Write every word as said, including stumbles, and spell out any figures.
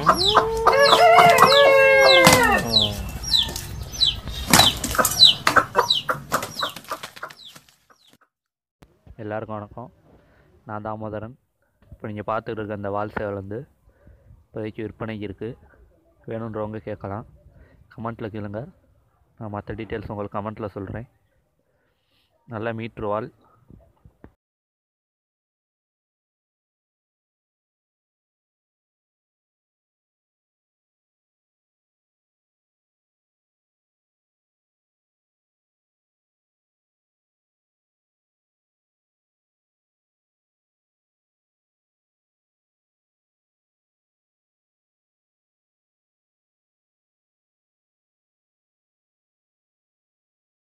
எல்லாருக்கும் வணக்கம். நான் தாமோதரன். இப்போ நீங்கள் பார்த்துட்டு இருக்க அந்த வால் சேவல் வந்து இப்போதைக்கு விற்பனைக்கு இருக்குது. வேணுன்றவங்க கேட்கலாம். கமெண்ட்டில் கேளுங்க. நான் மற்ற டீட்டெயில்ஸ் உங்களுக்கு கமெண்ட்டில் சொல்கிறேன். நல்ல மீட்ரு வால்,